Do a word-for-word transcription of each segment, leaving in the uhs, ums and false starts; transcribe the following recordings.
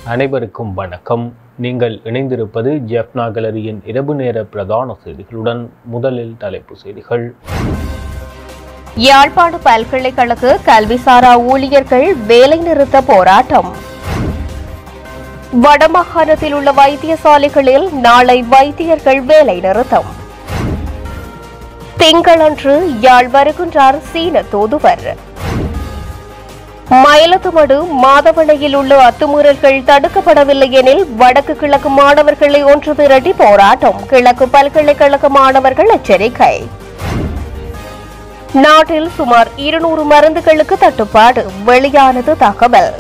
அனைவருக்கும் வணக்கம். நீங்கள் இணைந்திருப்பது ஜெஃப்னா கேலரியின் இரவு நேர பிரதான செய்திகளுடன். முதலில் தலைப்பு செய்திகள். யாழ்ப்பாண பல்கலைக்கழக கல்விசாரா ஊழியர்கள் வேலைநிறுத்த போராட்டம். வடமாகாணத்தில் உள்ள வைத்தியசாலைகளில் நாளை வைத்தியர்கள் வேலைநிறுத்தம். திங்களன்று யாழ் வருகின்றார் சீன தூதுவர். மயிலத்துமடு மாதவளையில் உள்ள அத்துமீறல்கள் தடுக்கப்படவில்லை எனில் வடக்கு கிழக்கு மாணவர்களை ஒன்று திரட்டி போராட்டம். கிழக்கு பல்கலைக்கழக மாணவர்கள் எச்சரிக்கை. நாட்டில் சுமார் இருநூறு மருந்துகளுக்கு தட்டுப்பாடு, வெளியானது தகவல்.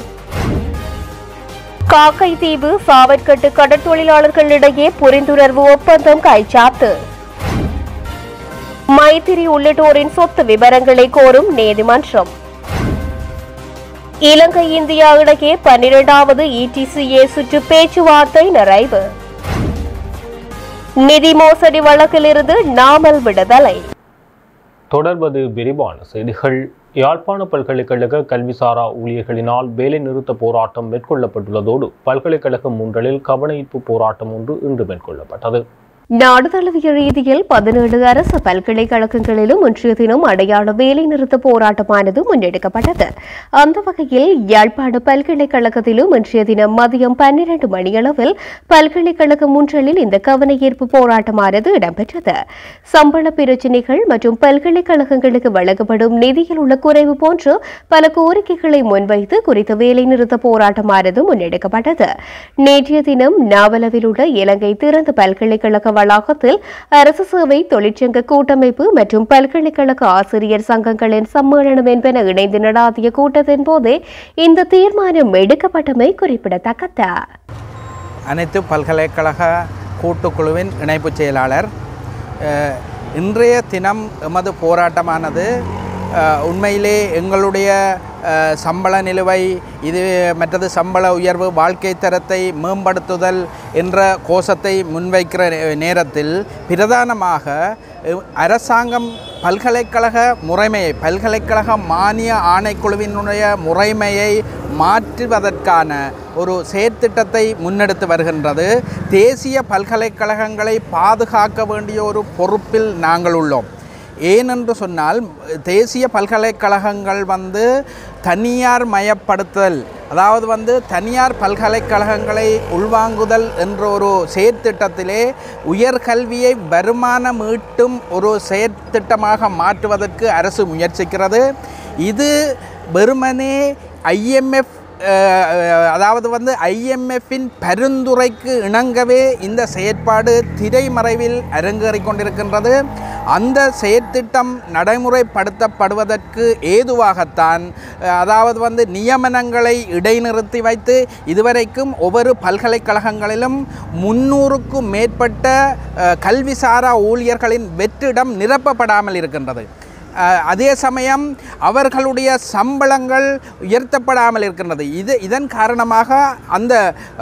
காக்கை தீவு சாவற்கட்டு கடற்தொழிலாளர்களிடையே புரிந்துணர்வு ஒப்பந்தம் கைச்சாத்து. மைத்திரி உள்ளிட்டோரின் சொத்து விவரங்களை கோரும் நீதிமன்றம். இலங்கை இந்தியா இடையே பன்னிரண்டாவது இடிசிஏ சுற்று பேச்சுவார்த்தை நிறைவு. நிதி மோசடி வழக்கிலிருந்து நாமல் விடுதலை. தொடர்வது விரிவான செய்திகள். யாழ்ப்பாண பல்கலைக்கழக கல்விசாரா ஊழியர்களினால் வேலைநிறுத்த போராட்டம் மேற்கொள்ளப்பட்டுள்ளதோடு பல்கலைக்கழகம் ஒன்றில் கவனஈர்ப்பு போராட்டம் ஒன்று இன்று மேற்கொள்ளப்பட்டது. நாடு தழுவிய ரீதியில் பதினேழு அரசு பல்கலைக்கழகங்களிலும் இன்றைய தினம் அடையாள வேலைநிறுத்த போராட்டமானது முன்னெடுக்கப்பட்டது. அந்த வகையில் யாழ்ப்பாண பல்கலைக்கழகத்திலும் இன்றைய தினம் மதியம் பன்னிரண்டு மணியளவில் பல்கலைக்கழகம் ஒன்றில் இந்த கவனஈர்ப்பு போராட்டமானது இடம்பெற்றது. சம்பள பிரச்சினைகள் மற்றும் பல்கலைக்கழகங்களுக்கு வழங்கப்படும் நிதியில் உள்ள குறைவு போன்று பல கோரிக்கைகளை முன்வைத்து குறித்த வேலைநிறுத்த போராட்டமானது முன்னெடுக்கப்பட்டது. நேற்றைய தினம் நாவலவில் உள்ள இலங்கை திறந்த பல்கலைக்கழக வளாகத்தில் அரசு சேவை தொழிற்சங்க கூட்டமைப்பு மற்றும் பல்கலைக்கழக ஆசிரியர் சங்கங்களின் சம்மேளனம் என்பன இணைந்து நடாத்திய கூட்டத்தின் போதே இந்த தீர்மானம் எடுக்கப்பட்டமை குறிப்பிடத்தக்கது. அனைத்து பல்கலைக்கழக கூட்டுக்குழுவின் இணைப்பு செயலாளர், இன்றைய தினம் எமது போராட்டமானது உண்மையிலே எங்களுடைய சம்பள நிலுவை இது மற்றது சம்பள உயர்வு, வாழ்க்கை தரத்தை மேம்படுத்துதல் என்ற கோஷத்தை முன்வைக்கிற நேரத்தில் பிரதானமாக அரசாங்கம் பல்கலைக்கழக முறைமையை பல்கலைக்கழக மானிய ஆணைக்குழுவினுடைய முறைமையை மாற்றுவதற்கான ஒரு செயற்திட்டத்தை முன்னெடுத்து வருகின்றது. தேசிய பல்கலைக்கழகங்களை பாதுகாக்க வேண்டிய ஒரு பொறுப்பில் நாங்கள் உள்ளோம். ஏனென்று சொன்னால் தேசிய பல்கலைக்கழகங்கள் வந்து தனியார் மயப்படுத்தல், அதாவது வந்து தனியார் பல்கலைக்கழகங்களை உள்வாங்குதல் என்ற ஒரு செயற்திட்டத்திலே உயர்கல்வியை வருமானம் ஈட்டும் ஒரு செயற்திட்டமாக மாற்றுவதற்கு அரசு முயற்சிக்கிறது. இது வெறுமனே ஐஎம்எஃப் அதாவது வந்து ஐஎம்எஃப்பின் பரிந்துரைக்கு இணங்கவே இந்த செயற்பாடு திரைமறைவில் அரங்கேறிக் கொண்டிருக்கின்றது. அந்த செயற்திட்டம் நடைமுறைப்படுத்தப்படுவதற்கு ஏதுவாகத்தான் அதாவது வந்து நியமனங்களை இடைநிறுத்தி வைத்து இதுவரைக்கும் ஒவ்வொரு பல்கலைக்கழகங்களிலும் முன்னூறுக்கும் மேற்பட்ட கல்விசாரா ஊழியர்களின் வெற்றிடம் நிரப்பப்படாமல் இருக்கின்றது. அதே சமயம் அவர்களுடைய சம்பளங்கள் உயர்த்தப்படாமல் இருக்கின்றது. இது இதன் காரணமாக அந்த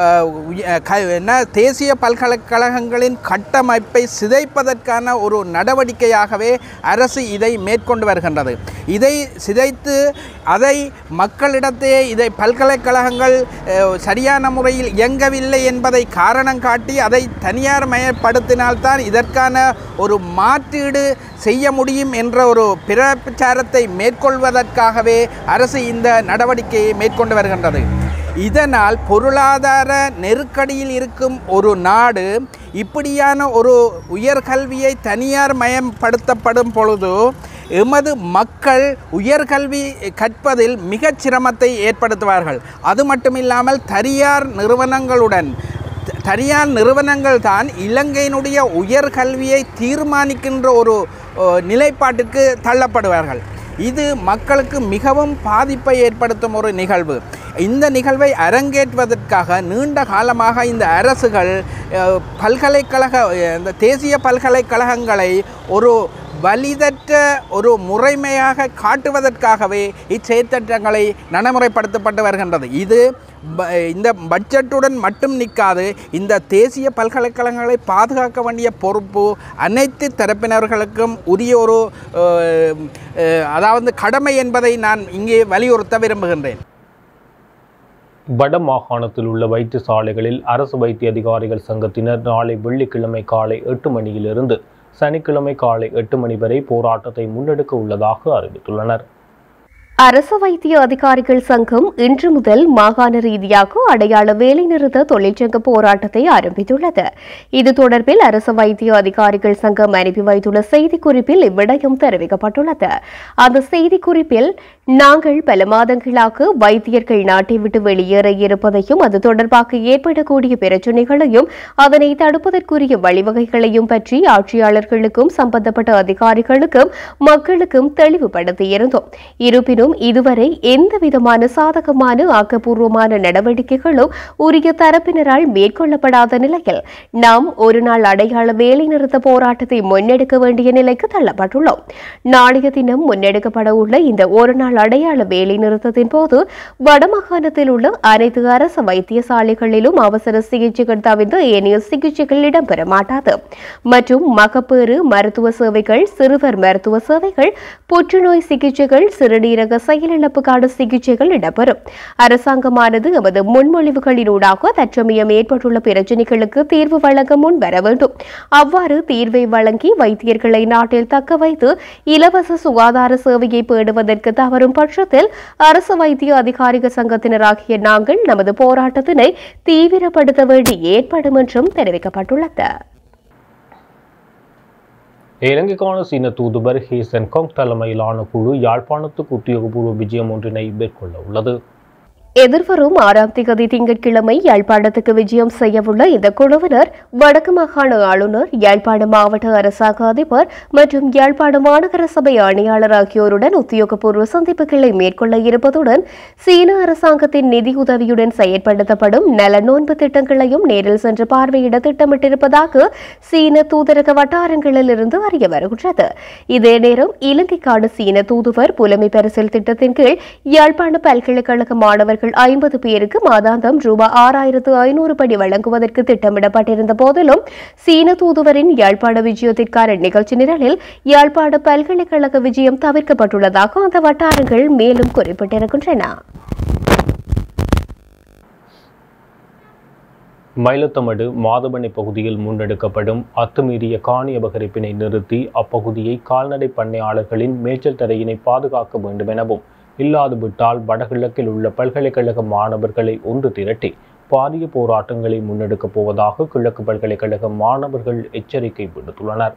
என்ன தேசிய பல்கலைக்கழகங்களின் கட்டமைப்பை சிதைப்பதற்கான ஒரு நடவடிக்கையாகவே அரசு இதை மேற்கொண்டு வருகின்றது. இதை சிதைத்து அதை மக்களிடத்தே இதை பல்கலைக்கழகங்கள் சரியான முறையில் இயங்கவில்லை என்பதை காரணம் காட்டி அதை தனியார் மயப்படுத்தினால்தான் இதற்கான ஒரு மாற்றீடு செய்ய முடியும் என்ற ஒரு பிரச்சாரத்தை மேற்கொள்வதற்காகவே அரசு இந்த நடவடிக்கையை மேற்கொண்டு வருகின்றது. இதனால் பொருளாதார நெருக்கடியில் இருக்கும் ஒரு நாடு இப்படியான ஒரு உயர்கல்வியை தனியார் மயப்படுத்தப்படும் பொழுது எமது மக்கள் உயர்கல்வி கற்பதில் மிகச் சிரமத்தை ஏற்படுத்துவார்கள். அது மட்டுமில்லாமல் தனியார் நிறுவனங்களுடன் தனியார் நிறுவனங்கள் தான் இலங்கையினுடைய உயர்கல்வியை தீர்மானிக்கின்ற ஒரு நிலைப்பாட்டுக்கு தள்ளப்படுவார்கள். இது மக்களுக்கு மிகவும் பாதிப்பை ஏற்படுத்தும் ஒரு நிகழ்வு. இந்த நிகழ்வை அரங்கேற்றுவதற்காக நீண்ட காலமாக இந்த அரசுகள் பல்கலைக்கழக இந்த தேசிய பல்கலைக்கழகங்களை ஒரு வலிதற்ற ஒரு முறைமையாக காட்டுவதற்காகவே இச்செயற்திட்டங்களை நடைமுறைப்படுத்தப்பட்டு வருகின்றது. இது இந்த பட்ஜெட்டுடன் மட்டும் நிற்காது. இந்த தேசிய பல்கலைக்கழகங்களை பாதுகாக்க வேண்டிய பொறுப்பு அனைத்து தரப்பினர்களுக்கும் உரிய ஒரு அதாவது கடமை என்பதை நான் இங்கே வலியுறுத்த விரும்புகின்றேன். வட மாகாணத்தில் உள்ள வைத்தியசாலைகளில் அரசு வைத்திய அதிகாரிகள் சங்கத்தினர் நாளை வெள்ளிக்கிழமை காலை எட்டு மணியிலிருந்து சனிக்கிழமை காலை எட்டு மணி வரை போராட்டத்தை முன்னெடுக்க உள்ளதாக அறிவித்துள்ளனர். அரசு வைத்திய அதிகாரிகள் சங்கம் இன்று முதல் மாகாண ரீதியாக அடையாள வேலைநிறுத்த தொழிற்சங்க போராட்டத்தை ஆரம்பித்துள்ளது. இது தொடர்பில் அரசு வைத்திய அதிகாரிகள் சங்கம் அனுப்பி வைத்துள்ள செய்திக்குறிப்பில் இவ்விடயம் தெரிவிக்கப்பட்டுள்ளது. அந்த செய்திக்குறிப்பில் நாங்கள் பல மாதங்களாக வைத்தியர்கள் நாட்டை விட்டு வெளியேற இருப்பதையும் அது தொடர்பாக ஏற்படக்கூடிய பிரச்சினைகளையும் அதனை தடுப்பதற்குரிய வழிவகைகளையும் பற்றி ஆட்சியாளர்களுக்கும் சம்பந்தப்பட்ட அதிகாரிகளுக்கும் மக்களுக்கும் தெளிவுபடுத்தியிருந்தோம். இருப்பினும் இதுவரை எந்தவிதமான சாதகமான ஆக்கப்பூர்வமான நடவடிக்கைகளும் உரிய தரப்பினரால் மேற்கொள்ளப்படாத நிலையில் நாம் ஒரு நாள் அடையாள வேலைநிறுத்த போராட்டத்தை முன்னெடுக்க வேண்டிய நிலைக்கு தள்ளப்பட்டுள்ளோம். நாளைய தினம் முன்னெடுக்கப்பட உள்ள இந்த ஒரு நாள் அடையாள வேலைநிறுத்தத்தின் போது வடமாகாணத்தில் உள்ள அனைத்து அரசு வைத்தியசாலைகளிலும் அவசர சிகிச்சைகள் தவிர்த்து ஏனைய சிகிச்சைகள் இடம்பெற மாட்டாது மற்றும் மகப்பேறு மருத்துவ சேவைகள், சிறுவர் மருத்துவ சேவைகள், புற்றுநோய் சிகிச்சைகள், சிறுநீரக செயலிழப்புக்கான சிகிச்சைகள் இடம்பெறும். அரசாங்கமானது எமது முன்மொழிவுகளினூடாக தற்சமயம் ஏற்பட்டுள்ள பிரச்சினைகளுக்கு தீர்வு வழங்க முன் வர வேண்டும். அவ்வாறு தீர்வை வழங்கி வைத்தியர்களை நாட்டில் தக்க வைத்து இலவச சுகாதார சேவையை பேணுவதற்கு தவறும் பட்சத்தில் அரசு வைத்திய அதிகாரிகள் சங்கத்தினராகிய நாங்கள் நமது போராட்டத்தினை தீவிரப்படுத்த வேண்டி ஏற்படும் என்றும் தெரிவிக்கப்பட்டுள்ளது. இலங்கைக்கான சீன தூதுவர் ஹே சென்காங் தலைமையிலான குழு யாழ்ப்பாணத்துக்கு உத்தியோகபூர்வ விஜயம் ஒன்றினை மேற்கொள்ள உள்ளது. எதிர்வரும் ஆறாம் திகதி திங்கட்கிழமை யாழ்ப்பாணத்துக்கு விஜயம் செய்யவுள்ள இந்த குழுவினர் வடக்கு மாகாண ஆளுநர், யாழ்ப்பாண மாவட்ட அரசாங்க அதிபர் மற்றும் யாழ்ப்பாண மாநகர சபை ஆணையாளர் ஆகியோருடன் உத்தியோகபூர்வ சந்திப்புகளை மேற்கொள்ள இருப்பதுடன் சீன அரசாங்கத்தின் நிதியுதவியுடன் செயற்படுத்தப்படும் நல நோன்பு திட்டங்களையும் நேரில் சென்று பார்வையிட திட்டமிட்டிருப்பதாக சீன தூதரக வட்டாரங்களில் இருந்து அறிய வருகின்றது. இதே நேரம் இலங்கைக்கான சீன தூதுவர் புலமை பரிசில் திட்டத்தின் கீழ் யாழ்ப்பாண பல்கலைக்கழக மாணவர்கள் ஐம்பது பேருக்கு மாதாந்தம் ரூபாய் ஆறாயிரத்து ஐநூறு படி வழங்குவதற்கு திட்டமிடப்பட்டிருந்த போதிலும் சீன தூதுவரின் யாழ்ப்பாண விஜயத்திற்கான நிகழ்ச்சி நிரலில் யாழ்ப்பாண பல்கலைக்கழக விஜயம் தவிர்க்கப்பட்டுள்ளதாக அந்த வட்டாரங்கள் மேலும் குறிப்பிட்டிருக்கின்றன. மயிலத்தமடு மாதவனை பகுதியில் முன்னெடுக்கப்படும் அத்துமீறிய காணி அபகரிப்பினை நிறுத்தி அப்பகுதியை கால்நடை பண்ணையாளர்களின் மேய்ச்சல் தரையினை பாதுகாக்க வேண்டும் எனவும், இல்லாதுவிட்டால் வடகிழக்கில் உள்ள பல்கலைக்கழக மாணவர்களை ஒன்று திரட்டி பாரிய போராட்டங்களை முன்னெடுக்கப் போவதாக கிழக்கு பல்கலைக்கழக மாணவர்கள் எச்சரிக்கை விடுத்துள்ளனர்.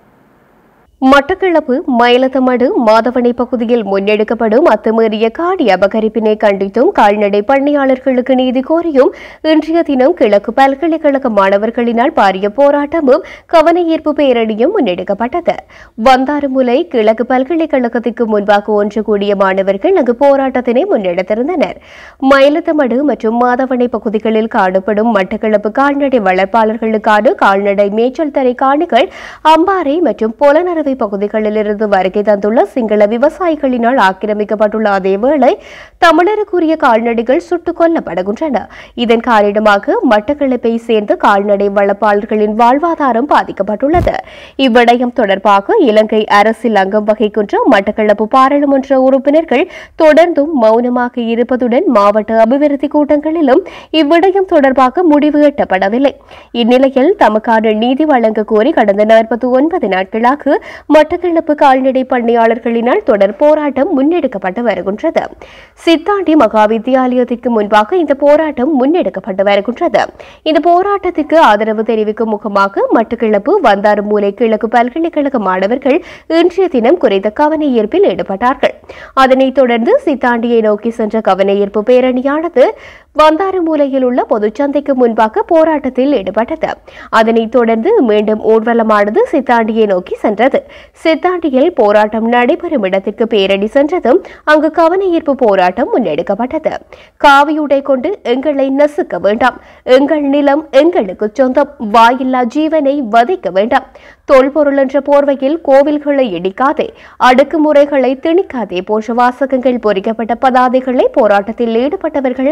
மட்டக்களப்பு மயிலத்தமடு மாதவனை பகுதியில் முன்னெடுக்கப்படும் அத்துமீறிய காணி அபகரிப்பினை கண்டித்தும் கால்நடை பண்ணையாளர்களுக்கு நீதி கோரியும் இன்றைய தினம் கிழக்கு பல்கலைக்கழக மாணவர்களினால் பாரிய போராட்டமும் கவனஈர்ப்பு பேரணியும் முன்னெடுக்கப்பட்டது. வந்தாறுமுலை கிழக்கு பல்கலைக்கழகத்திற்கு முன்பாக ஒன்று கூடிய மாணவர்கள் அங்கு போராட்டத்தினை முன்னெடுத்திருந்தனர். மயிலத்தமடு மற்றும் மாதவனை பகுதிகளில் காணப்படும் மட்டக்களப்பு கால்நடை வளர்ப்பாளர்களுக்கான கால்நடை மேய்ச்சல் தரை காணிகள் அம்பாறை மற்றும் பொலனறுவை பகுதிகளிலிருந்து வருகை தந்துள்ள சிங்கள விவசாயிகளினால் ஆக்கிரமிக்கப்பட்டுள்ள அதேவேளை தமிழருக்குரிய கால்நடைகள் சுட்டுக் கொல்லப்படுகின்றன. இதன் காரணமாக மட்டக்களப்பை சேர்ந்த கால்நடை வளர்ப்பாளர்களின் வாழ்வாதாரம் பாதிக்கப்பட்டுள்ளது. இவ்விடயம் தொடர்பாக இலங்கை அரசில் அங்கம் வகிக்கின்ற மட்டக்களப்பு பாராளுமன்ற உறுப்பினர்கள் தொடர்ந்தும் மௌனமாக இருப்பதுடன் மாவட்ட அபிவிருத்தி கூட்டங்களிலும் இவ்விடயம் தொடர்பாக முடிவு எட்டப்படவில்லை. இந்நிலையில் தமக்கான நீதி வழங்க கோரி கடந்த நாற்பத்தி ஒன்பது நாட்களாக மட்டக்களப்பு கால்நடை பண்ணையாளர்களினால் தொடர் போராட்டம் முன்னெடுக்கப்பட்டு வருகின்றது. சித்தாண்டி மகா வித்தியாலயத்திற்கு முன்பாக இந்த போராட்டம் முன்னெடுக்கப்பட்டு வருகின்றது. இந்த போராட்டத்திற்கு ஆதரவு தெரிவிக்கும் முகமாக மட்டக்களப்பு வந்தாறுமூலை கிழக்கு பல்கலைக்கழக மாணவர்கள் இன்றைய தினம் குறித்த கவன ஈர்ப்பில் ஈடுபட்டார்கள். அதனைத் தொடர்ந்து சித்தாண்டியை நோக்கி சென்ற கவன ஈர்ப்பு பேரணியானது வந்தாறுமூலையில் உள்ள பொதுச்சந்தைக்கு முன்பாக போராட்டத்தில் ஈடுபட்டது. அதனைத் தொடர்ந்து மீண்டும் ஊர்வலமானது சித்தாண்டியை நோக்கி சென்றது. சித்தாண்டியில் போராட்டம் நடைபெறும் இடத்திற்கு பேரணி சென்றதும் அங்கு கவன ஈர்ப்பு போராட்டம் முன்னெடுக்கப்பட்டது. காவியுடை கொண்டு எங்களை நசுக்க வேண்டாம், எங்கள் நிலம் எங்களுக்கு சொந்தம், வாயில்லா ஜீவனை வதைக்க வேண்டாம், தொல்பொருள் என்ற போர்வையில் கோவில்களை இடிக்காதே, அடக்குமுறைகளை திணிக்காதே போன்ற வாசகங்கள் பொறிக்கப்பட்ட பதாதைகளை போராட்டத்தில் ஈடுபட்டவர்கள் ஏந்தியிருந்தனர்.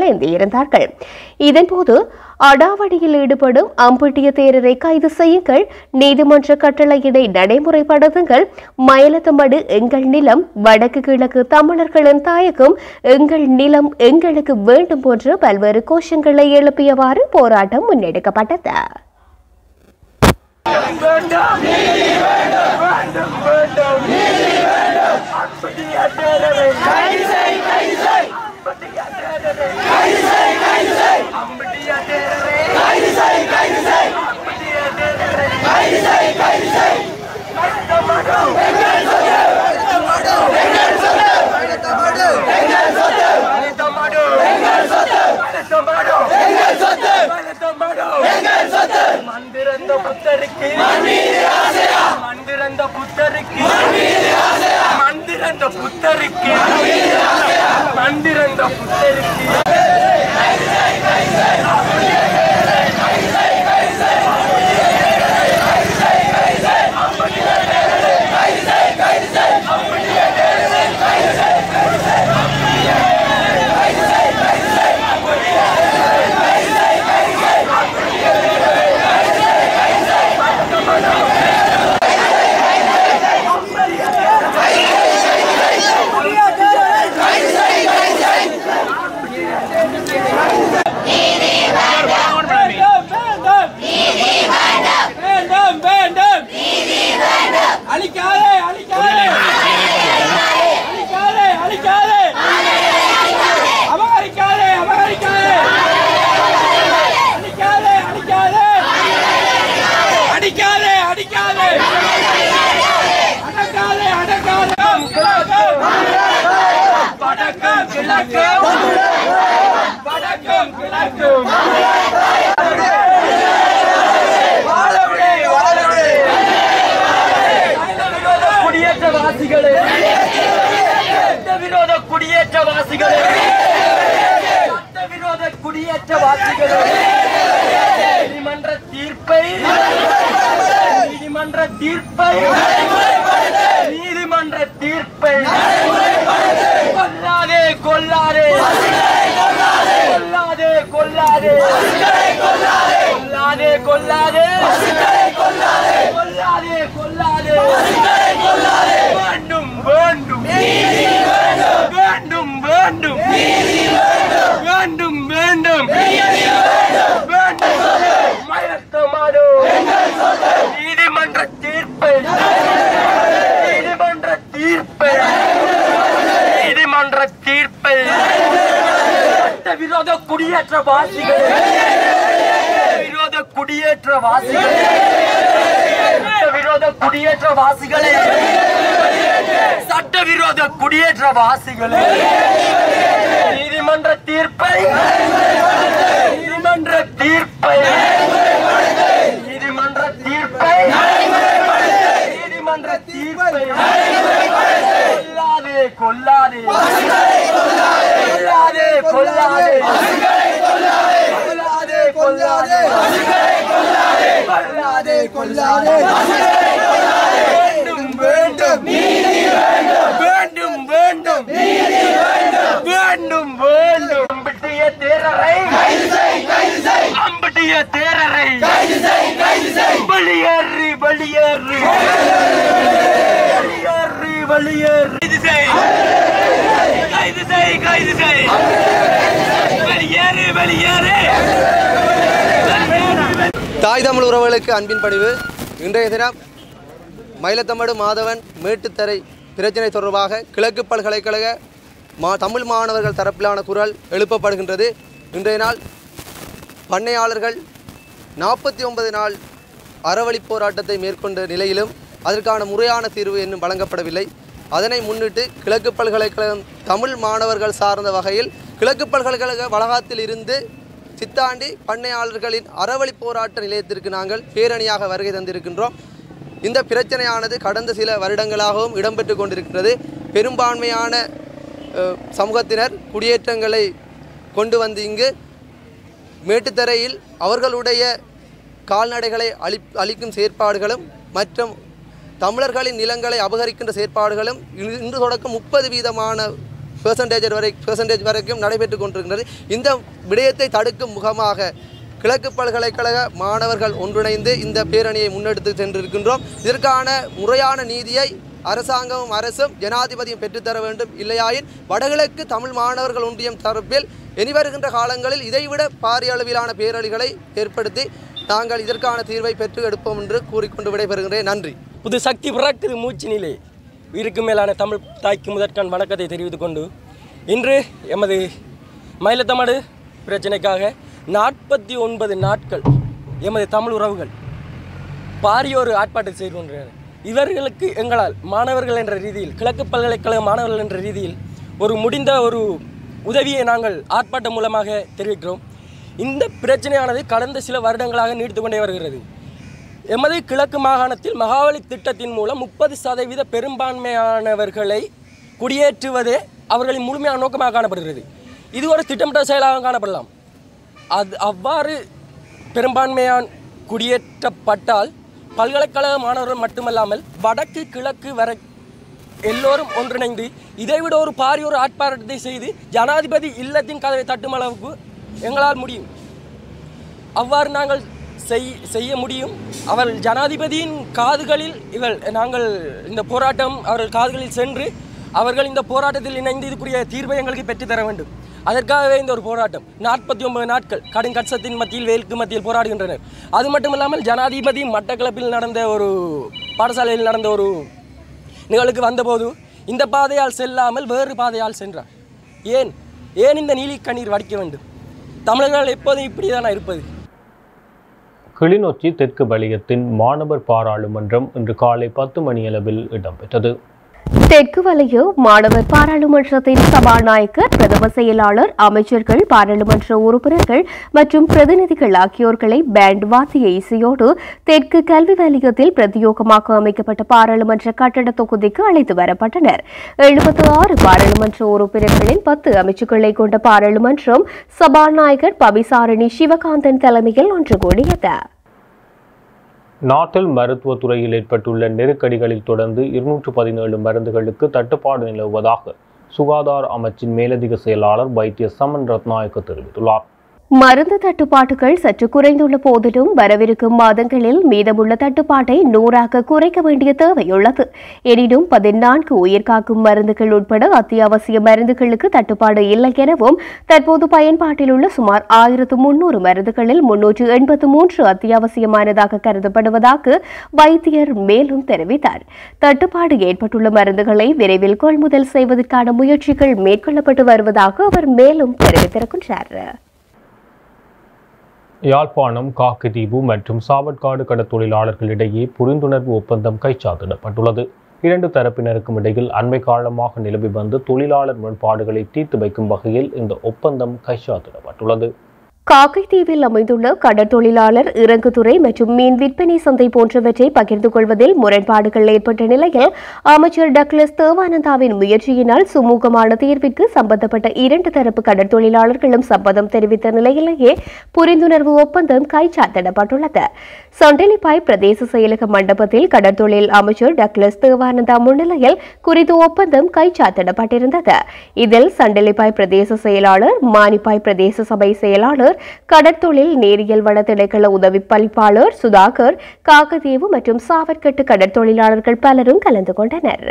இருந்தார்கள். இதன்போது அடாவடியில் ஈடுபடும் அம்பட்டிய தேரரை கைது செய்யுங்கள், நீதிமன்ற கட்டளையினை நடைமுறைப்படுத்துங்கள், மயிலத்தமடு எங்கள் நிலம், வடக்கு கிழக்கு தமிழர்களின் தாயகம், எங்கள் நிலம் எங்களுக்கு வேண்டும் போன்ற பல்வேறு கோஷங்களை எழுப்பியவாறு போராட்டம் முன்னெடுக்கப்பட்டது. மந்திரந்த புத்தருக்கு மந்திரந்த புத்தருக்கு மந்திரந்த புத்தருக்கு மந்திரந்த புத்தருக்கு குடியேற்றவாசிகளே சட்டவிரோத குடியேற்றவாசிகளே சட்டவிரோத குடியேற்றவாசிகளே நீதிமன்ற தீர்ப்பை நீதிமன்ற தீர்ப்பை நீதிமன்ற தீர்ப்பை கொல்லாதே கொல்லாதே கொல்லாதே கொல்லாதே கொல்லாதே கொல்லாதே கொல்லாதே கொல்லாதே வேண்டும் வேண்டும் வேண்டும் வேண்டும் வேண்டும் வேண்டும் வேண்டும் மயத்தமாடு நீதிமன்ற தீர்ப்பை நீதிமன்ற தீர்ப்பை நீதிமன்ற தீர்ப்பை சட்டவிரோத குடியேற்றவாசிகளே விரோத குடியேற்றவாசிகளே சட்டவிரோத குடியேற்றவாசிகளே சட்டவிரோத குடியேற்றவாசிகளே நீதிமன்ற தீர்ப்பை நீதிமன்ற தீர்ப்பை நீதிமன்ற தீர்ப்பை நீதிமன்ற தீர்ப்பை கொல்லாதே கொல்லாதே கொல்லாதே கொல்லாதே கொல்லாதே கொல்லாதே கொல்லாதே வேண்டும் வேண்டும் வேண்டும் வேண்டும் வேண்டும் வேண்டும் அம்பட்டிய தேரரை அம்பட்டிய தேரரை வெளியேறு வெளியேறு வெளியேறு வெளியேறு கைது செய் கைது செய் வெளியேறு வெளியேறு. தாய் தமிழ் உறவுகளுக்கு அன்பின் பணிவு. இன்றைய தினம் மயிலத்தமடு மாதவன் மேட்டுத்தரை பிரச்சினை தொடர்பாக கிழக்கு பல்கலைக்கழக மா தமிழ் மாணவர்கள் தரப்பிலான குரல் எழுப்பப்படுகின்றது. இன்றைய நாள் பண்ணையாளர்கள் நாற்பத்தி ஒன்பது நாள் அறவழி போராட்டத்தை மேற்கொண்ட நிலையிலும் அதற்கான முறையான தீர்வு இன்னும் வழங்கப்படவில்லை. அதனை முன்னிட்டு கிழக்கு பல்கலைக்கழகம் தமிழ் மாணவர்கள் சார்ந்த வகையில் கிழக்கு பல்கலைக்கழக வளாகத்தில் இருந்து சித்தாண்டி பண்ணையாளர்களின் அறவழி போராட்ட நிலையத்திற்கு நாங்கள் பேரணியாக வருகை தந்திருக்கின்றோம். இந்த பிரச்சனையானது கடந்த சில வருடங்களாகவும் இடம்பெற்று கொண்டிருக்கிறது. பெரும்பான்மையான சமூகத்தினர் குடியேற்றங்களை கொண்டு வந்து இங்கு மேட்டுத்தரையில் அவர்களுடைய கால்நடைகளை அளி அளிக்கும் செயற்பாடுகளும் மற்றும் தமிழர்களின் நிலங்களை அபகரிக்கின்ற செயற்பாடுகளும் இன்று தொடக்கம் முப்பது வீதமான பெர்சன்டேஜ் வரை பெர்சன்டேஜ் வரைக்கும் நடைபெற்று கொண்டிருக்கிறது. இந்த விடயத்தை தடுக்கும் முகமாக கிழக்கு பல்கலைக்கழக மாணவர்கள் ஒன்றிணைந்து இந்த பேரணியை முன்னெடுத்து சென்றிருக்கின்றோம். இதற்கான முறையான நீதியை அரசாங்கமும் அரசும் ஜனாதிபதியும் பெற்றுத்தர வேண்டும். இல்லையாயின் வடகிழக்கு தமிழ் மாணவர்கள் ஒன்றியம் தரப்பில் இனி வருகின்ற காலங்களில் இதைவிட பாரிய அளவிலான பேரணிகளை ஏற்படுத்தி நாங்கள் இதற்கான தீர்வை பெற்று எடுப்போம் என்று கூறிக்கொண்டு விடைபெறுகிறேன். நன்றி. புது சக்தி பிறக்குது மூச்சினிலே உயிருக்கு மேலான தமிழ் தாய்க்கு முதற்கான வணக்கத்தை தெரிவித்துக் கொண்டு இன்று எமது மயிலத்தமடு பிரச்சனைக்காக நாற்பத்தி ஒன்பது நாட்கள் எமது தமிழ் உறவுகள் பாரியோர் ஆர்ப்பாட்டம் செய்து கொண்டிருக்கிறார். இவர்களுக்கு எங்களால் மாணவர்கள் என்ற ரீதியில் கிழக்கு பல்கலைக்கழக மாணவர்கள் என்ற ரீதியில் ஒரு முடிந்த ஒரு உதவியை நாங்கள் ஆர்ப்பாட்டம் மூலமாக தெரிவிக்கிறோம். இந்த பிரச்சனையானது கடந்த சில வருடங்களாக நீடித்து கொண்டே வருகிறது. எமது கிழக்கு மாகாணத்தில் மகாவலி திட்டத்தின் மூலம் முப்பது சதவீத பெரும்பான்மையானவர்களை குடியேற்றுவதே அவர்களின் முழுமையான நோக்கமாக காணப்படுகிறது. இது ஒரு திட்டமிட்ட செயலாக காணப்படலாம். அது அவ்வாறு பெரும்பான்மையான் குடியேற்றப்பட்டால் பல்கலைக்கழக மாணவர்கள் மட்டுமல்லாமல் வடக்கு கிழக்கு வர எல்லோரும் ஒன்றிணைந்து இதைவிட ஒரு பாரிய ஒரு ஆர்ப்பாட்டத்தை செய்து ஜனாதிபதி இல்லத்தின் கதவை தட்டும் அளவுக்கு எங்களால் முடியும். அவ்வாறு நாங்கள் செய் செய்ய முடியும். அவர் ஜனாதிபதியின் காதுகளில் இவள் நாங்கள் இந்த போராட்டம் அவர்கள் காதுகளில் சென்று அவர்கள் இந்த போராட்டத்தில் இணைந்து இதுக்குரிய தீர்வை எங்களுக்கு பெற்றுத்தர வேண்டும். அதற்காகவே இந்த ஒரு போராட்டம் நாற்பத்தி ஒன்பது நாட்கள் கடும் கட்சத்தின் மத்தியில் வேலுக்கு மத்தியில் போராடுகின்றனர். அது மட்டும் இல்லாமல் ஜனாதிபதி மட்டக்களப்பில் நடந்த ஒரு பாடசாலையில் நடந்த ஒரு நிகழ்வுக்கு வந்தபோது இந்த பாதையால் செல்லாமல் வேறு பாதையால் சென்றார். ஏன் ஏன் இந்த நீலி கண்ணீர் வடிக்க வேண்டும்? தமிழர்கள் எப்போதும் இப்படி தானே இருப்பது. கிளிநொச்சி தெற்கு வலயத்தின் மாணவர் பாராளுமன்றம் இன்று காலை பத்து மணியளவில் இடம்பெற்றது. தெற்கு வலய மாணவர் பாராளுமன்றத்தின் சபாநாயகர், பிரதம செயலாளர், அமைச்சர்கள், பாராளுமன்ற உறுப்பினர்கள் மற்றும் பிரதிநிதிகள் ஆகியோர்களை பேண்ட் வாத்திய இசையோடு தெற்கு கல்வி வலயத்தில் பிரத்யோகமாக அமைக்கப்பட்ட பாராளுமன்ற கட்டட தொகுதிக்கு அழைத்து வரப்பட்டனர். எழுபத்தி ஆறு பாராளுமன்ற உறுப்பினர்களின் பத்து அமைச்சுக்களை கொண்ட பாராளுமன்றம் சபாநாயகர் பபிசாரணி சிவகாந்தன் தலைமையில் ஒன்று கூடியது. நாட்டில் மருத்துவத்துறையில் ஏற்பட்டுள்ள நெருக்கடிகளில் தொடர்ந்து இருநூற்று பதினேழு மருந்துகளுக்கு தட்டுப்பாடு நிலவுவதாக சுகாதார அமைச்சின் மேலதிக செயலாளர் வைத்திய சமன் ரத்நாயக்க தெரிவித்துள்ளார். மருந்து தட்டுப்பாட்டுகள் சற்று குறைந்துள்ள போதிலும் வரவிருக்கும் மாதங்களில் மீதமுள்ள தட்டுப்பாட்டை நூறாக குறைக்க வேண்டிய தேவையுள்ளது. எனினும் பதினான்கு உயிர்காக்கும் மருந்துகள் உட்பட அத்தியாவசிய மருந்துகளுக்கு தட்டுப்பாடு இல்லை எனவும் தற்போது பயன்பாட்டில் உள்ள சுமார் ஆயிரத்து முன்னூறு மருந்துகளில் முன்னூற்று எண்பத்து மூன்று அத்தியாவசியமானதாக கருதப்படுவதாக வைத்தியர் மேலும் தெரிவித்தார். தட்டுப்பாடு ஏற்பட்டுள்ள மருந்துகளை விரைவில் கொள்முதல் செய்வதற்கான முயற்சிகள் மேற்கொள்ளப்பட்டு வருவதாக அவர் மேலும் தெரிவித்திருக்கின்றார். யாழ்ப்பாணம், காக்கிதீவு மற்றும் சாவட்காடு கடற்தொழிலாளர்களிடையே புரிந்துணர்வு ஒப்பந்தம் கைச்சாத்திடப்பட்டுள்ளது. இரண்டு தரப்பினருக்கும் இடையில் அண்மை காலமாக நிலவி வந்த தொழிலாளர் முரண்பாடுகளை தீர்த்து வைக்கும் வகையில் இந்த ஒப்பந்தம் கைச்சாத்திடப்பட்டுள்ளது. காக்கைத்தீவில் அமைந்துள்ள கடற்தொழிலாளர் இறங்குதுறை மற்றும் மீன் விற்பனை சந்தை போன்றவற்றை பகிர்ந்து கொள்வதில் முரண்பாடுகள் ஏற்பட்ட நிலையில் அமைச்சர் டக்ளஸ் தேவானந்தாவின் முயற்சியினால் சுமூகமான தீர்விற்கு சம்பந்தப்பட்ட இரண்டு தரப்பு கடற்தொழிலாளர்களும் சம்மதம் தெரிவித்த நிலையிலேயே புரிந்துணர்வு ஒப்பந்தம் கைச்சாத்திடப்பட்டுள்ளது. சண்டலிப்பாய் பிரதேச செயலக மண்டபத்தில் கடற்தொழில் அமைச்சர் டக்ளஸ் தேவானந்தா முன்னிலையில் குறித்த ஒப்பந்தம் கைச்சாத்திடப்பட்டிருந்தது. இதில் சண்டலிப்பாய் பிரதேச செயலாளர், மானிப்பாய் பிரதேச சபை செயலாளர், கடற்தொழில் நேரியல் வள திணைக்கள உதவி பணிப்பாளர் சுதாகர், காக்கதீவு மற்றும் சாவற்கட்டு கடற்தொழிலாளர்கள் பலரும் கலந்து கொண்டனர்.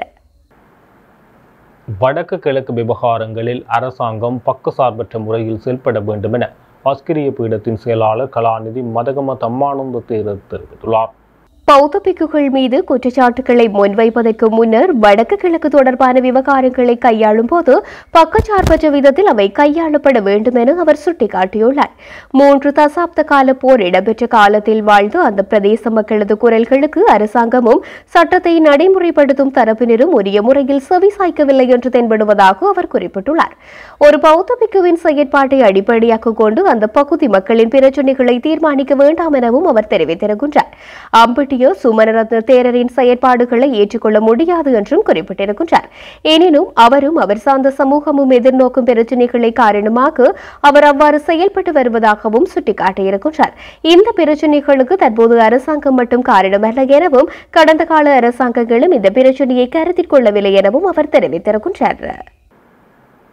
வடக்கு கிழக்கு விவகாரங்களில் அரசாங்கம் பக்கசார்பற்ற முறையில் செயல்பட வேண்டும் என ஆஸ்கிரிய பீடத்தின் செயலாளர் கலாநிதி மதகம தம்மானந்த தேரர் தெரிவித்துள்ளார். பௌத்த பிக்குகள் மீது குற்றச்சாட்டுகளை முன்வைப்பதற்கு முன்னர் வடக்கு கிழக்கு தொடர்பான விவகாரங்களை கையாளும் போது பக்கச்சார்பற்ற விதத்தில் அவை கையாளப்பட வேண்டும் என அவர் சுட்டிக்காட்டியுள்ளார். மூன்று தசாப்த கால போர் இடம்பெற்ற காலத்தில் வாழ்ந்து அந்த பிரதேச மக்களது குரல்களுக்கு அரசாங்கமும் சட்டத்தை நடைமுறைப்படுத்தும் தரப்பினரும் உரிய முறையில் செவிசாய்க்கவில்லை என்று தென்படுவதாக அவர் குறிப்பிட்டுள்ளார். ஒரு பௌத்த பிக்குவின் செயற்பாட்டை அடிப்படையாக கொண்டு அந்த பகுதி மக்களின் பிரச்சினைகளை தீர்மானிக்க வேண்டாம் எனவும் அவர் தெரிவித்திருக்கின்றார். அம்பட்டி சுமனரத்ன தேரரின் செயற்பாடுகளை ஏற்றுக்கொள்ள முடியாது என்றும் குறிப்பிட்டிருக்கின்றார். எனினும் அவரும் அவர் சார்ந்த சமூகமும் எதிர்நோக்கும் பிரச்சினைகளை காரணமாக அவர் அவ்வாறு செயல்பட்டு வருவதாகவும் சுட்டிக்காட்டியிருக்கின்றார். இந்த பிரச்சினைகளுக்கு தற்போது அரசாங்கம் மட்டும் காரணமல்ல எனவும் கடந்த கால அரசாங்கங்களும் இந்த பிரச்சினையை கருத்தில் கொள்ளவில்லை எனவும் அவர் தெரிவித்திருக்கின்றார்.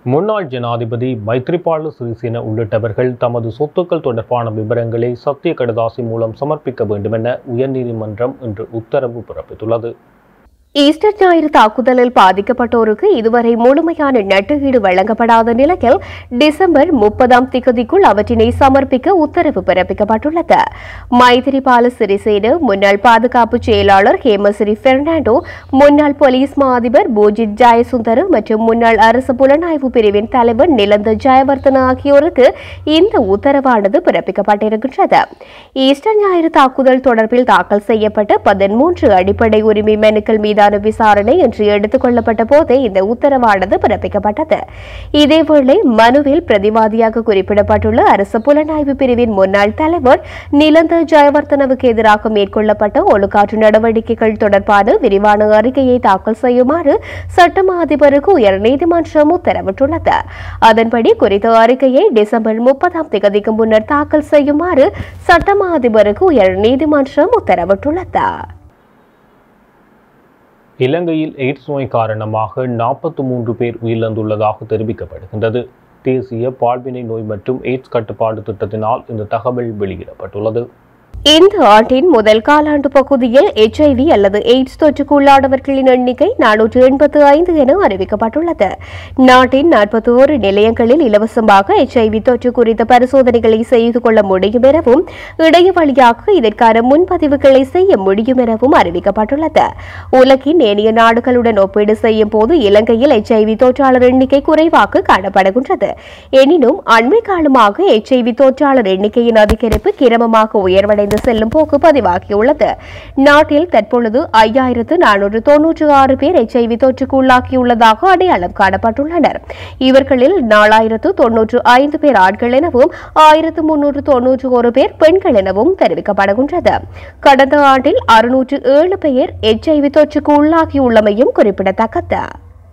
முன்னாள் ஜனாதிபதி மைத்ரிபால சிறிசேன உள்ளிட்டவர்கள் தமது சொத்துக்கள் தொடர்பான விவரங்களை சத்திய கடதாசி மூலம் சமர்ப்பிக்க வேண்டும் என உயர்நீதிமன்றம் இன்று உத்தரவு பிறப்பித்துள்ளது. ஈஸ்டர் ஞாயிறு தாக்குதலில் பாதிக்கப்பட்டோருக்கு இதுவரை முழுமையான நட்டஈடு வழங்கப்படாத நிலையில் டிசம்பர் முப்பதாம் திகதிக்குள் அவற்றினை சமர்ப்பிக்க உத்தரவு பிறப்பிக்கப்பட்டுள்ளது. மைத்திரிபால சிறிசேன, முன்னாள் பாதுகாப்பு செயலாளர் ஹேமஸ்ரீ பெர்னாண்டோ, முன்னாள் போலீஸ் மா அதிபர் பூஜித் ஜெயசுந்தர் மற்றும் முன்னாள் அரசு புலனாய்வு பிரிவின் தலைவர் நிலந்த ஜெயவர்தன ஆகியோருக்கு இந்த உத்தரவானது பிறப்பிக்கப்பட்டிருக்கின்றது. ஈஸ்டர் ஞாயிறு தாக்குதல் தொடர்பில் தாக்கல் செய்யப்பட்ட பதிமூன்று அடிப்படை உரிமை மனுக்கள் மீது விசாரணை இன்று எடுத்துக் கொள்ளப்பட்ட போதே இந்த உத்தரவானது பிறப்பிக்கப்பட்டது. இதேவேளை மனுவில் பிரதிவாதியாக குறிப்பிடப்பட்டுள்ள அரசு புலனாய்வு பிரிவின் முன்னாள் தலைவர் நிலந்த ஜெயவர்தனவுக்கு எதிராக மேற்கொள்ளப்பட்ட ஒழுக்காற்று நடவடிக்கைகள் தொடர்பான விரிவான அறிக்கையை தாக்கல் செய்யுமாறு சட்டமா அதிபருக்கு உயர்நீதிமன்றம் உத்தரவிட்டுள்ளது. அதன்படி குறித்த அறிக்கையை டிசம்பர் முப்பதாம் தேதிக்கு முன்னர் தாக்கல் செய்யுமாறு சட்டமா அதிபருக்கு உயர்நீதிமன்றம் உத்தரவிட்டுள்ளது. இலங்கையில் எய்ட்ஸ் நோய் காரணமாக நாற்பத்தி மூன்று பேர் உயிரிழந்துள்ளதாக தெரிவிக்கப்படுகின்றது. தேசிய பால்வினை நோய் மற்றும் எய்ட்ஸ் கட்டுப்பாடு திட்டத்தினால் இந்த தகவல் வெளியிடப்பட்டுள்ளது. இந்த ஆண்டின் முதல் காலாண்டு பகுதியில் எச்ஐவி அல்லது எய்ட்ஸ் தொற்றுக்கு உள்ளானவர்களின் எண்ணிக்கை நானூற்று எண்பத்து ஐந்து என அறிவிக்கப்பட்டுள்ளது. நாட்டின் நாற்பத்தி ஓரு நிலையங்களில் இலவசமாக எச்ஐவி தொற்று குறித்த பரிசோதனைகளை செய்து கொள்ள முடியும் எனவும் இணைய வழியாக இதற்கான முன்பதிவுகளை செய்ய முடியும் எனவும் அறிவிக்கப்பட்டுள்ளது. உலகின் ஏனைய நாடுகளுடன் ஒப்பீடு செய்யும் போது இலங்கையில் எச்ஐவி தொற்றாளர் எண்ணிக்கை குறைவாக காணப்படுகின்றது. எனினும் அண்மை காலமாக எச்ஐவி தொற்றாளர் எண்ணிக்கையின் அதிகரிப்பு கிரமமாக உயர்வடைந்து செல்லும் போக்கு பதிவாகியுள்ளது. நாட்டில் தற்பொழுது ஐயாயிரத்து நானூற்று தொன்னூற்று ஆறு பேர் எச்ஐவி தொற்றுக்கு உள்ளாகியுள்ளதாக அடையாளம் காணப்பட்டுள்ளனர். இவர்களில் நாலாயிரத்து தொன்னூற்று ஐந்து பேர் ஆண்கள் எனவும் ஆயிரத்து முன்னூற்று தொன்னூற்று ஒரு பேர் பெண்கள் எனவும் தெரிவிக்கப்படுகின்றது. கடந்த ஆண்டில் அறுநூற்று ஏழு பேர் எச்ஐவி தொற்றுக்கு உள்ளாகியுள்ளமையும் குறிப்பிடத்தக்கது.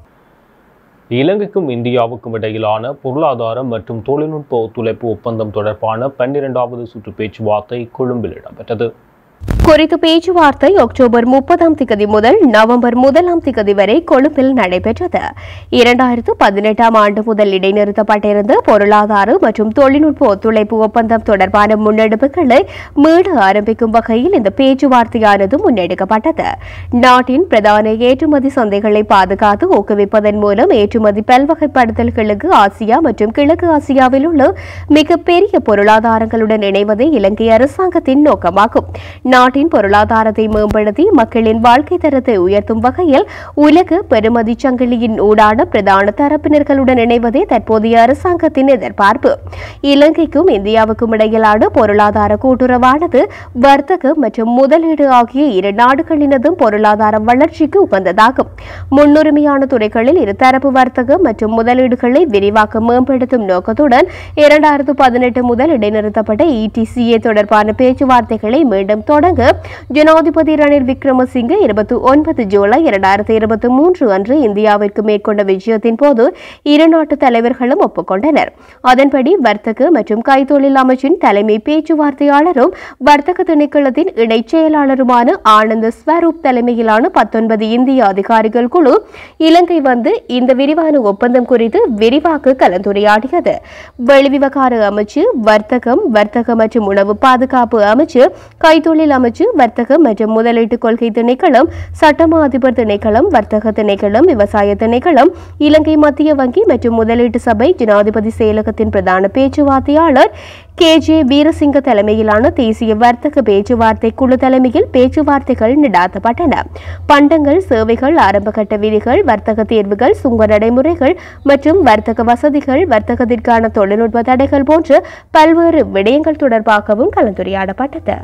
இலங்கைக்கும் இந்தியாவுக்கும் இடையிலான பொருளாதார மற்றும் தொழில்நுட்ப ஒத்துழைப்பு ஒப்பந்தம் தொடர்பான பன்னிரண்டாவது சுற்று பேச்சுவார்த்தை கொழும்பில் இடம்பெற்றது. குறித்த பேச்சுவார்த்தை அக்டோபர் முப்பதாம் திகதி முதல் நவம்பர் முதலாம் திகதி வரை கொழும்பில் நடைபெற்றது. இரண்டாயிரத்து பதினெட்டாம் ஆண்டு முதல் இடைநிறுத்தப்பட்டிருந்த பொருளாதார மற்றும் தொழில்நுட்ப ஒத்துழைப்பு ஒப்பந்தம் தொடர்பான முன்னெடுப்புகளை மீள ஆரம்பிக்கும் வகையில் இந்த பேச்சுவார்த்தையானது முன்னெடுக்கப்பட்டது. நாட்டின் பிரதான ஏற்றுமதி சந்தைகளை பாதுகாத்து ஊக்குவிப்பதன் மூலம் ஏற்றுமதி பல்வகைப்படுத்தல்களுக்கு ஆசியா மற்றும் கிழக்கு ஆசியாவில் உள்ள மிகப்பெரிய பொருளாதாரங்களுடன் இணைவதே இலங்கை அரசாங்கத்தின் நோக்கமாகும். நாட்டின் பொருளாதாரத்தை மேம்படுத்தி மக்களின் வாழ்க்கை தரத்தை உயர்த்தும் வகையில் உலக பெறுமதி சங்கிலியின் ஊடான பிரதான தரப்பினர்களுடன் இணைவதே தற்போதைய அரசாங்கத்தின் எதிர்பார்ப்பு. இலங்கைக்கும் இந்தியாவுக்கும் இடையிலான பொருளாதார கூட்டுறவானது வர்த்தக மற்றும் முதலீடு ஆகிய இரு நாடுகளினதும் பொருளாதார வளர்ச்சிக்கு உகந்ததாகும். முன்னுரிமையான துறைகளில் இருதரப்பு வர்த்தகம் மற்றும் முதலீடுகளை விரிவாக்க மேம்படுத்தும் நோக்கத்துடன் இரண்டாயிரத்து பதினெட்டு முதல் இடைநிறுத்தப்பட்ட இடிசிஏ தொடர்பான பேச்சுவார்த்தைகளை மீண்டும் தொடங்க ஜனாதிபதி ரணில் விக்ரமசிங்கே இருபத்தி ஒன்பது ஜூலை இரண்டாயிரத்தி இருபத்தி மூன்று அன்று இந்தியாவிற்கு மேற்கொண்ட விஜயத்தின் போது இரு நாட்டு தலைவர்களும் ஒப்புக்கொண்டனர். அதன்படி வர்த்தக மற்றும் கைத்தொழில் அமைச்சின் தலைமை பேச்சுவார்த்தையாளரும் வர்த்தக திணைக்களத்தின் இணைச் செயலாளருமான ஆனந்த் ஸ்வரூப் தலைமையிலான பத்தொன்பது இந்திய அதிகாரிகள் குழு இலங்கை வந்து இந்த விரிவான ஒப்பந்தம் குறித்து விரிவாக கலந்துரையாடியது. வெளிவிவகார அமைச்சு, வர்த்தகம், வர்த்தக மற்றும் உணவு பாதுகாப்பு அமைச்சு, கைத்தொழில் அமைச்சு, வர்த்தக மற்றும் முதலீட்டு கொள்கை திணைக்களம், சட்டமா அதிபர் திணைக்களம், வர்த்தக திணைக்களம், விவசாய திணைக்களம், இலங்கை மத்திய வங்கி மற்றும் முதலீட்டு சபை, ஜனாதிபதி செயலகத்தின் பிரதான பேச்சுவார்த்தையாளர் கே ஜே வீரசிங்க தலைமையிலான தேசிய வர்த்தக பேச்சுவார்த்தை குழு தலைமையில் பேச்சுவார்த்தைகள் நடாத்தப்பட்டன. பண்டங்கள், சேவைகள், ஆரம்பகட்ட விதிகள், வர்த்தக தேர்வுகள், சுங்க நடைமுறைகள் மற்றும் வர்த்தக வசதிகள், வர்த்தகத்திற்கான தொழில்நுட்ப தடைகள் போன்ற பல்வேறு விடயங்கள் தொடர்பாகவும் கலந்துரையாடப்பட்டது.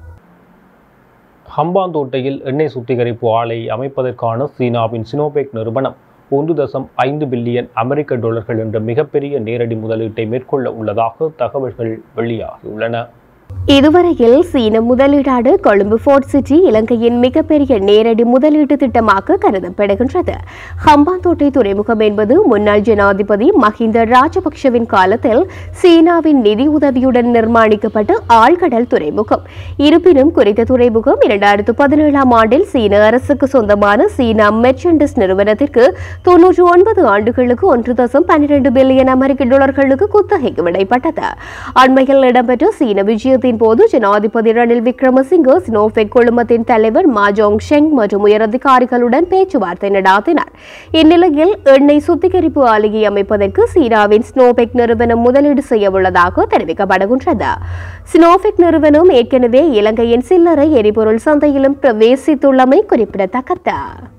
ஹம்பாந்தோட்டையில் எண்ணெய் சுத்திகரிப்பு ஆலை அமைப்பதற்கான சீனாவின் சினோபெக் நிறுவனம் ஒன்று தசம் ஐந்து பில்லியன் அமெரிக்க டாலர்கள் என்ற மிகப்பெரிய நேரடி முதலீட்டை மேற்கொள்ள உள்ளதாக தகவல்கள் வெளியாகியுள்ளன. இதுவரையில் சீன முதலீடாடு கொழும்பு போர்ட் சிட்டி இலங்கையின் மிகப்பெரிய நேரடி முதலீட்டு திட்டமாக கருதப்படுகின்றது. ஹம்பாந்தோட்டை துறைமுகம் என்பது முன்னாள் ஜனாதிபதி மஹிந்த ராஜபக்ஷவின் காலத்தில் சீனாவின் நிதி உதவியுடன் நிர்மாணிக்கப்பட்ட ஆழ்கடல் துறைமுகம். இருப்பினும் குறித்த துறைமுகம் இரண்டாயிரத்து பதினேழாம் ஆண்டில் சீன அரசுக்கு சொந்தமான சீனா மெர்ச்சன்டிஸ் நிறுவனத்திற்கு தொன்னூற்று ஒன்பது ஆண்டுகளுக்கு ஒன்று தசம் பன்னிரண்டு பில்லியன் அமெரிக்க டாலர்களுக்கு குத்தகைக்கு விடப்பட்டது. அண்மையில் இடம்பெற்ற சீன விஜயத்தின் போது ஜனாதிபதி ரணில் விக்ரமசிங்கே சினோபெக் குழுமத்தின் தலைவர் மா ஜோங் ஷெங் மற்றும் உயரதிகாரிகளுடன் பேச்சுவார்த்தை நடத்தினார். இந்நிலையில் எண்ணெய் சுத்திகரிப்பு ஆலையை அமைப்பதற்கு சீனாவின் சினோபெக் நிறுவனம் முதலீடு செய்ய உள்ளதாக தெரிவிக்கப்படுகின்றது. சினோபெக் நிறுவனம் ஏற்கனவே இலங்கையின் சில்லறை எரிபொருள் சந்தையிலும் பிரவேசித்துள்ளமை குறிப்பிடத்தக்கது.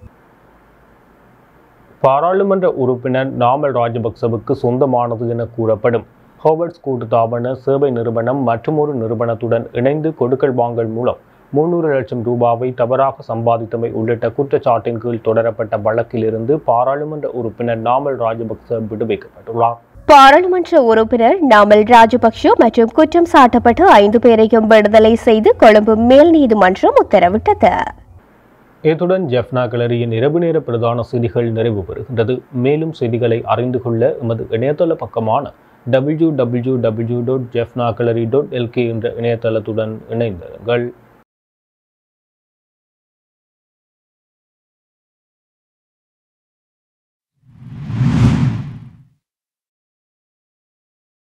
பாராளுமன்ற உறுப்பினர் நாமல் ராஜபக்சவுக்கு சொந்தமானது என கூறப்படும் ஹோவர்ட்ஸ் கூட்டுத்தாபன சேவை நிறுவனம் மற்றொரு நிறுவனத்துடன் இணைந்து கொடுக்கல் வாங்கல் மூலம் முன்னூறு லட்சம் ரூபாவை தவறாக சம்பாதித்தமை உள்ளிட்ட குற்றச்சாட்டின் கீழ் தொடரப்பட்ட வழக்கிலிருந்து பாராளுமன்ற உறுப்பினர் நாமல் ராஜபக்ச விடுவிக்கப்பட்டுள்ளார். பாராளுமன்ற உறுப்பினர் நாமல் ராஜபக்ஷ மற்றும் குற்றம் சாட்டப்பட்ட ஐந்து பேரையும் விடுதலை செய்து கொழும்பு மேல் நீதிமன்றம் உத்தரவிட்டது. இத்துடன் ஜெஃப்னா கேலரியின் இரவு நேர பிரதான செய்திகள் நிறைவு பெறுகின்றது. மேலும் செய்திகளை அறிந்து கொள்ள எமது இணையதள பக்கமான W W W dot Jaffna gallery dot LK என்ற இணையதளத்துடன் இணைந்திருங்கள்.